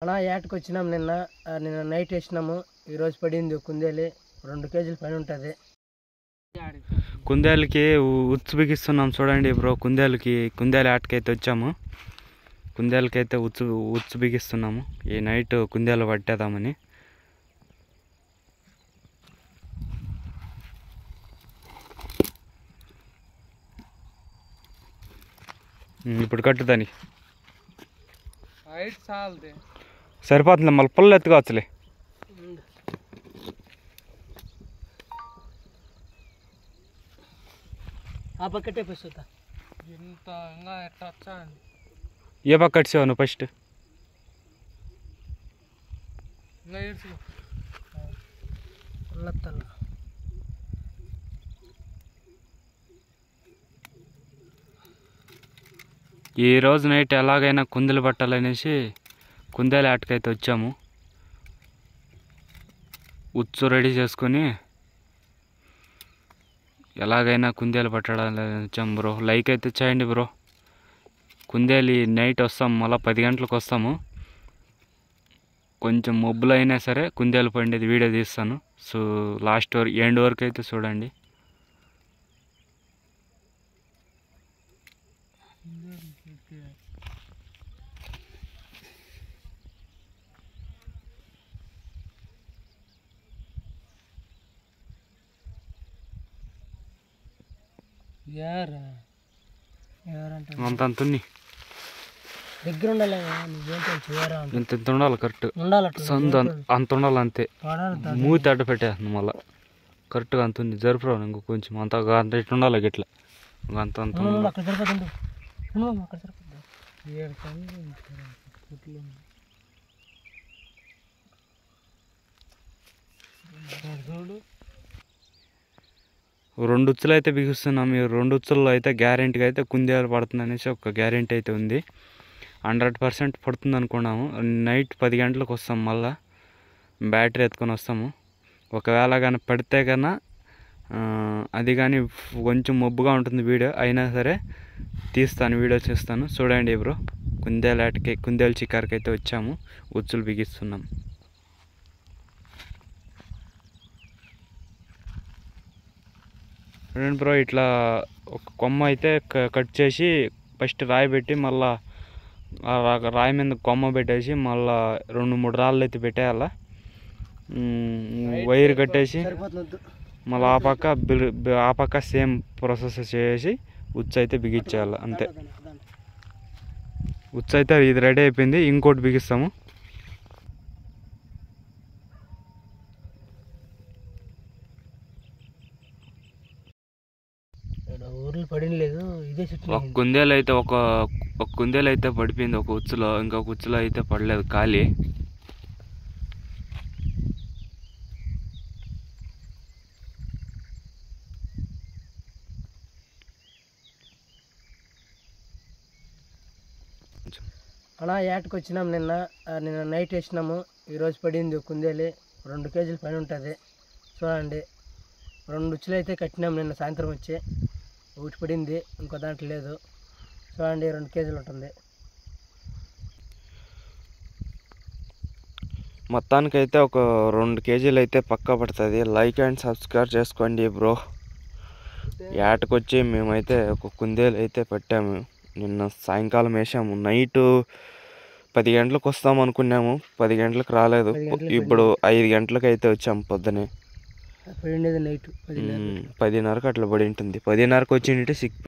అలా ఏటకు వచ్చినాం నిన్న నైట్ వేసినాము. ఈరోజు పడింది కుందేలు 2 కేజీల పైన ఉంటుంది. కుందేలుకి ఉచ్చు బిగిస్తున్నాం చూడండి బ్రో. కుందేలు ఆటకైతే వచ్చాము. కుందేలకైతే ఉచ్చు బిగిస్తున్నాము. ఈ నైట్ కుందేలు పట్టేద్దామని. ఇప్పుడు కట్టుదాని సరిపోతుంది. మళ్ళీ పుల్ల ఎత్తుకోవచ్చులే. ఏ పక్క కట్టావు నువ్వు ఫస్ట్? ఈ రోజు నైట్ ఎలాగైనా కుందేలు పట్టాలనేసి కుందేలు ఆటకైతే వచ్చాము. ఉచ్చు రెడీ చేసుకొని ఎలాగైనా కుందేలు పట్టడానికి వచ్చాము బ్రో. లైక్ అయితే చేయండి బ్రో. కుందేలు నైట్ వస్తాము, మళ్ళీ 10 గంటలకు వస్తాము. కొంచెం మబ్బులు అయినా సరే కుందేలు పండేది వీడియో తీస్తాను. సో లాస్ట్ వరకు ఎండ్ వరకు అయితే చూడండి. అంత దగ్గర ఉండాలి, ఇంత ఉండాలి. కరెక్ట్ సందు అంత ఉండాలి అంతే. మూతి అడ్డ పెట్టేస్తుంది మళ్ళీ. కరెక్ట్గా అంత ఉంది. జరుపురావు ఇంకో కొంచెం అంత ఇట్లా ఉండాలి. గిట్లా అంత రెండు ఉచ్చులు అయితే బిగిస్తున్నాం. ఈ 2 ఉచ్చుల్లో అయితే గ్యారెంటీగా అయితే కుందేలు పడుతుంది అనేసి ఒక గ్యారెంటీ అయితే ఉంది. 100% పడుతుంది అనుకున్నాము. నైట్ 10 గంటలకు వస్తాం. మళ్ళీ బ్యాటరీ ఎత్తుకొని వస్తాము. ఒకవేళ కానీ పడితే కన్నా అది కానీ కొంచెం మబ్బుగా ఉంటుంది వీడియో అయినా సరే తీస్తాను, వీడియో చేస్తాను. చూడండి బ్రో. కుందేలు చికారుకి అయితే వచ్చాము. ఉచ్చులు బిగిస్తున్నాం. చూడండి బ్రో. ఇట్లా ఒక కొమ్మ అయితే కట్ చేసి ఫస్ట్ రాయి పెట్టి మళ్ళా రాయి మీద కొమ్మ పెట్టేసి మళ్ళా 2-3 రాళ్ళు అయితే పెట్టేయాల. వైర్ కట్టేసి మళ్ళీ ఆ పక్క సేమ్ ప్రాసెస్ చేసి ఉచ్చు అయితే బిగించేయాలి అంతే. ఉచ్చు అయితే ఇది రెడీ అయిపోయింది. ఇంకోటి బిగిస్తాము. ఒక కుందేలు అయితే పడిపోయింది ఒక ఉచ్చులో. ఇంకొక ఉచ్చులో అయితే పడలేదు, ఖాళీ. అలా ఏటకు వచ్చినాం. నిన్న నైట్ వేసినాము. ఈరోజు పడింది కుందేలు 2 కేజీల పైన ఉంటుంది. చూడండి, 2 ఉచ్చులు అయితే కట్టినాం నిన్న సాయంత్రం వచ్చి. ఒకటి పడింది, ఇంకో దాంట్లో లేదు. చూడండి, 2 కేజీలు ఉంటుంది. మొత్తానికైతే ఒక 2 కేజీలు అయితే పక్కా పడుతుంది. లైక్ అండ్ సబ్స్క్రైబ్ చేసుకోండి బ్రో. ఏటకొచ్చి మేమైతే ఒక కుందేలు అయితే పట్టాము. నిన్న సాయంకాలం వేసాము. నైట్ 10 గంటలకు వస్తాం అనుకున్నాము. 10 గంటలకు రాలేదు. ఇప్పుడు 5 గంటలకు అయితే వచ్చాము. పొద్దునే నైట్ 10:30కి అట్లా పడి ఉంటుంది. 10:30కి వచ్చిందంటే